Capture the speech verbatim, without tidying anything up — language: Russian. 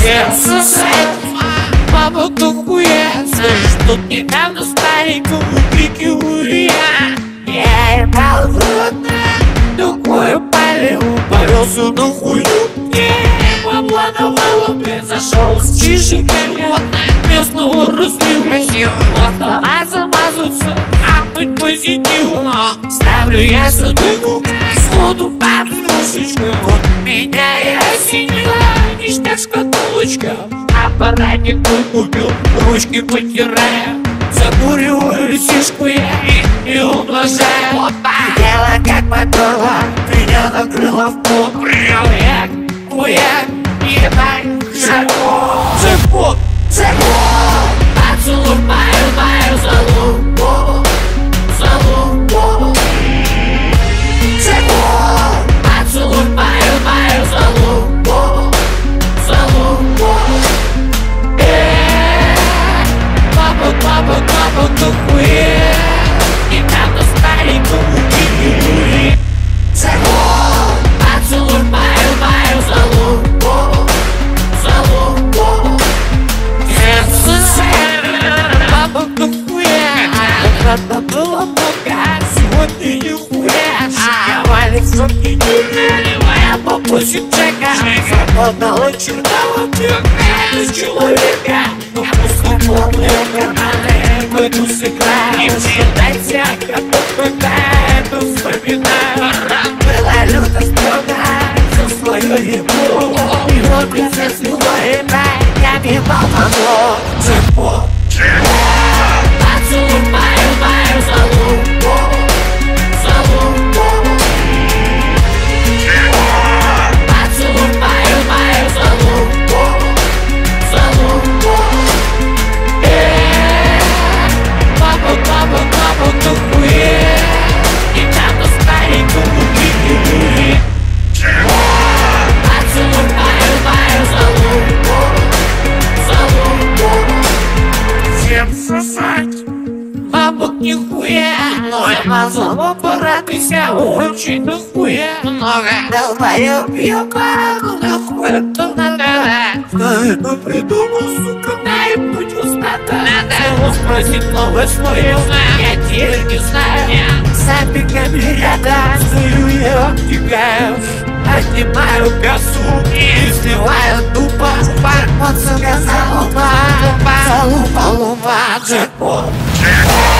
Сердце садит, мама тухуя. Знаешь, тут недавно старенькому прикидываю я. Я ебал в рот, такое полил, повелся на хую. Я обладовала, блин, зашел с чишиками. Местного разлил красиво, а замазаться, а быть позитивно. Ставлю я садыку, сходу подушечку. Вот меня и осенила ништяк шкатулочка. Аппаратик мой купил, ручки потирая. Закуриваю сишку я и, и умножаю. Дело как моторла, меня накрыло в пол. Принял я, хуяк, ебать, джекпот, джекпот, джекпот. Поцелуй мою, мою залупу, залупу. Джекпот. Поцелуй мою, мою залупу, залупу. Папа, папа, папа, тухуя. Недавно старенькому прикидывали. Джекпот. Поцелуй мою, мою залупу, залупу. Сердце садит, папа тухуя. Когда было много, сегодня нихуя. Шаговали в сумки, наливая попусик джека. Заплатала черного бега человека. Но пускай плавные карманы в эту сыграю. Не считайте, как будто это вспоминаю. Была люто строга за свое ебло. И вот принцесс любой рай, я бивал могло. Джекпот, джекпот. Поцелуй мою, мою залупу, залупу. Джекпот. Поцелуй мою, мою залупу, залупу. Папа, папа, папа, тухуя. Недавно старенькому прикидывали. Джекпот. Поцелуй мою, мою залупу, залупу. Сердце садит, мама нихуя. Но я мазал порадуйся, очень нахуя. Много долбоёб, я пару нахуй это надо. Наверно придумал, сука, наебнуть успата. Надо спросить новое свое, я теперь не знаю. За пиками рядом стою, я обтекаю. Отнимаю косу и сливаю тупо. Пацанка залупа, залупа, лупа, джекпот, джекпот.